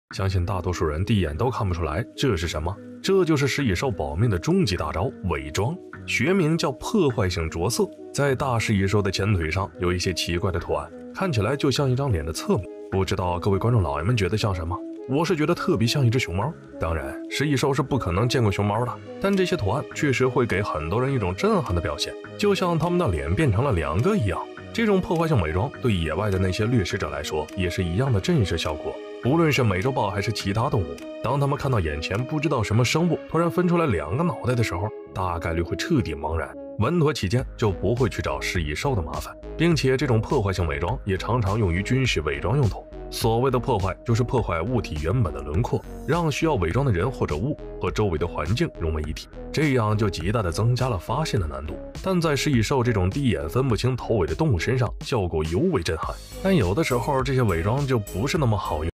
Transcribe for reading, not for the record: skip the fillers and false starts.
相信大多数人第一眼都看不出来这是什么。这就是食蚁兽保命的终极大招——伪装，学名叫破坏性着色。在大食蚁兽的前腿上有一些奇怪的图案，看起来就像一张脸的侧面。不知道各位观众老爷们觉得像什么？我是觉得特别像一只熊猫。当然，食蚁兽是不可能见过熊猫的，但这些图案确实会给很多人一种震撼的表现，就像他们的脸变成了两个一样。这种破坏性伪装对野外的那些掠食者来说也是一样的震慑效果。无论是美洲豹还是其他动物，当他们看到眼前不知道什么生物突然分出来两个脑袋的时候，大概率会彻底茫然，稳妥起见就不会去找食蚁兽的麻烦。并且这种破坏性伪装也常常用于军事伪装用途。所谓的破坏就是破坏物体原本的轮廓，让需要伪装的人或者物和周围的环境融为一体，这样就极大的增加了发现的难度。但在食蚁兽这种第一眼分不清头尾的动物身上，效果尤为震撼。但有的时候这些伪装就不是那么好用。